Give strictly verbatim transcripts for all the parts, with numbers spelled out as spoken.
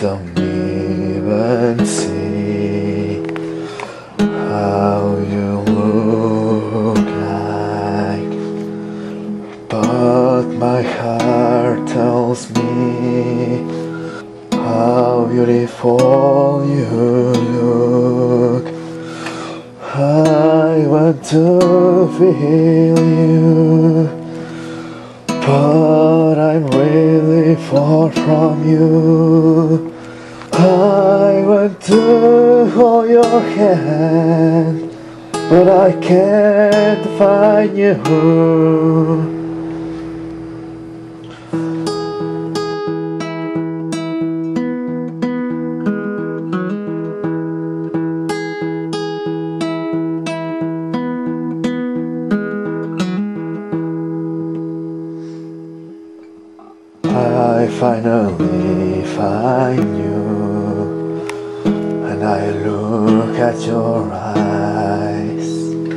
don't even see how you look like, but my heart tells me how beautiful you look. I want to feel you, but I'm really far from you. I want to hold your hand, but I can't find you. I finally find you, and I look at your eyes,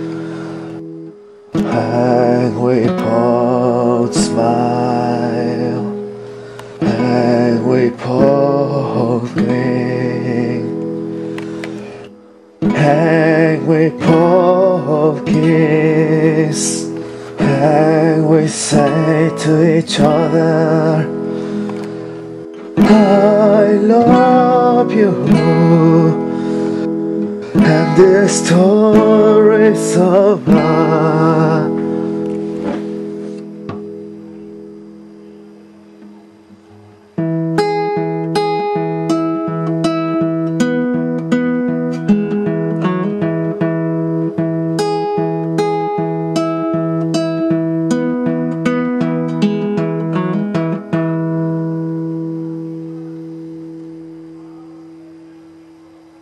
and we both smile, and we both blink, and we both kiss, and we say to each other, I love you, and this story's of love.